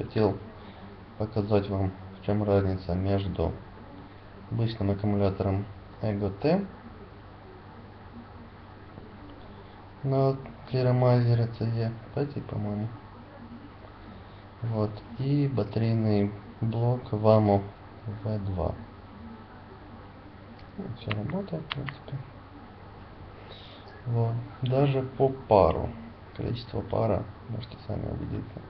хотел показать вам, в чем разница между обычным аккумулятором EGO-T на клиромайзере CE5, по-моему. Вот. И батарейный блок Wamo V2. Все работает, в принципе. Вот. Даже по пару. Количество пара можете сами убедиться.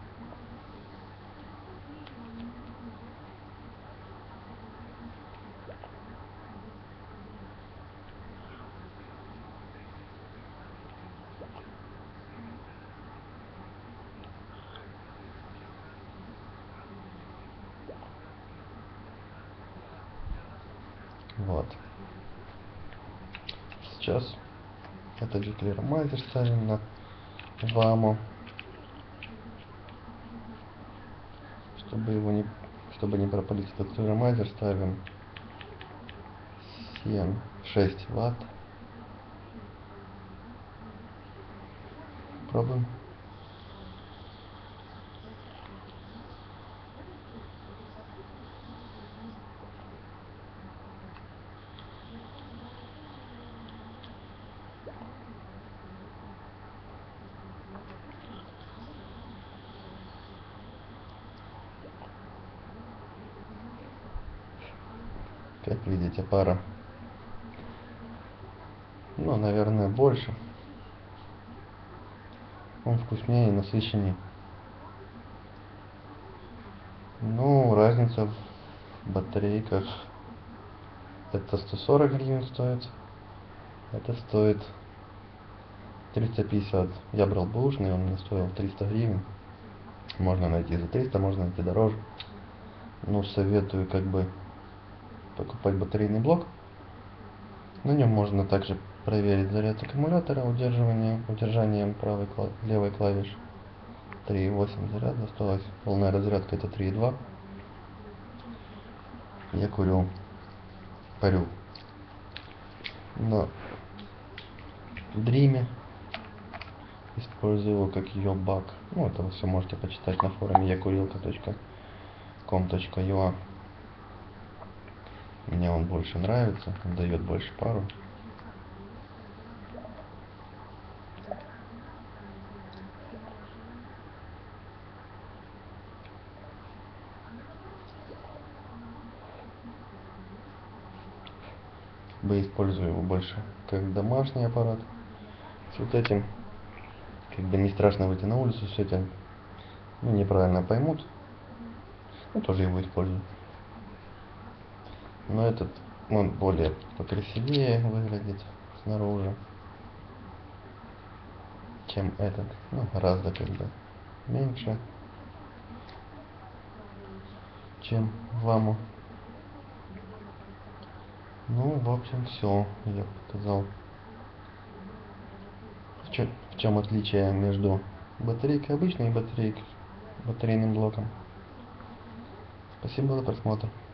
Вот. Сейчас этот же клиромайзер ставим на Wamo, чтобы не пропалить этот клиромайзер, ставим 6 Вт. Пробуем. Как видите, пара, ну, наверное, больше. Он вкуснее и насыщеннее. Ну, разница в батарейках. Это 140 гривен стоит. Это стоит 350. Я брал бэушный, он мне стоил 300 гривен. Можно найти за 300, можно найти дороже. Ну, советую как бы покупать батарейный блок. На нем можно также проверить заряд аккумулятора, удержанием левой клавиши. 3,8 заряда осталось. Полная разрядка это 3,2. Я парю на Дриме. Использую его как ее бак. Ну, это вы все можете почитать на форуме yakуrilka.com.ua. Мне он больше нравится, он дает больше пару. Я использую его больше как домашний аппарат. С вот этим как бы не страшно выйти на улицу, с этим неправильно поймут. Ну, тоже его использую. Но этот, он более покрасивее выглядит снаружи, чем этот. Ну, гораздо как бы меньше, чем Wamo. Ну, в общем, все, я показал. В чем отличие между батарейкой обычной и батарейным блоком. Спасибо за просмотр.